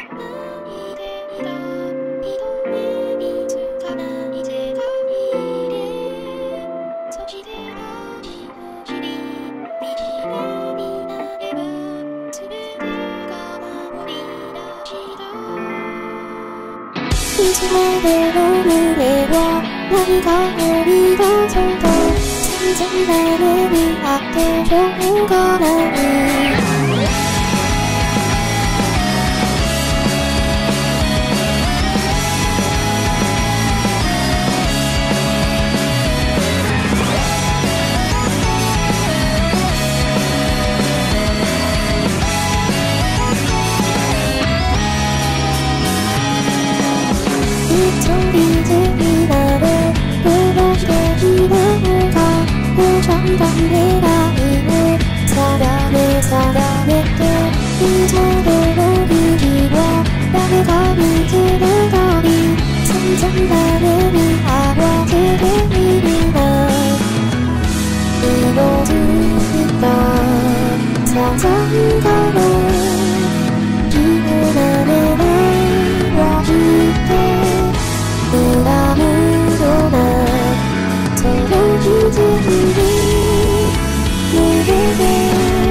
いつまでも胸は何かを見出そうと全然誰にあってしょうがない一人でいられどうしていなのかもうちゃんと願いを定めていざの日は誰か見つめたり全然誰に合わせているな色づいたささんから気をなれないわして恨むようなその日々に逃げて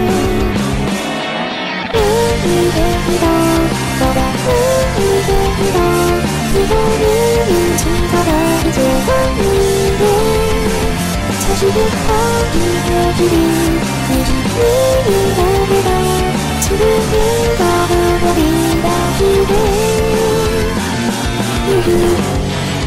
逃げてただ逃げてた希望に力強いで差し出た日の日々虹になれば全てが守り出している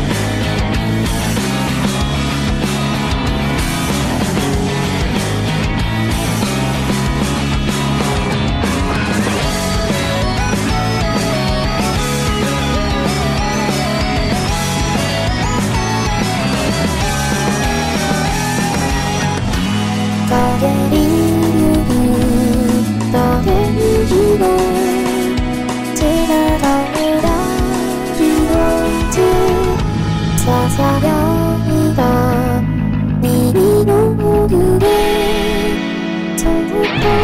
風にゆく風にひろ背中を広げささやいた耳の奥でそっと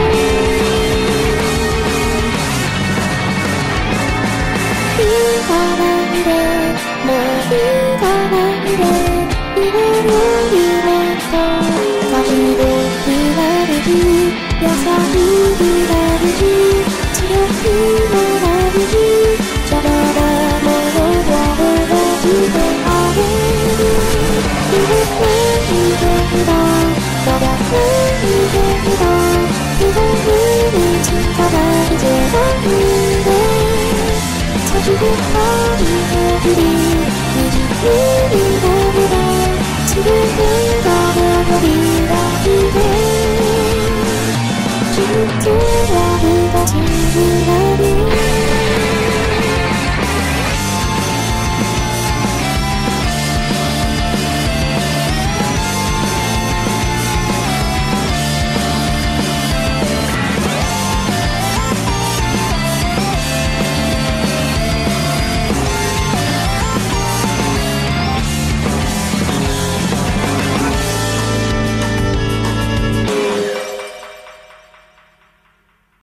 行かないでもう行かないで夢の夢と優しい左強い左邪魔なものは漏らしてあげる逃げてたただ逃げてた希望に力強いでそして愛の日々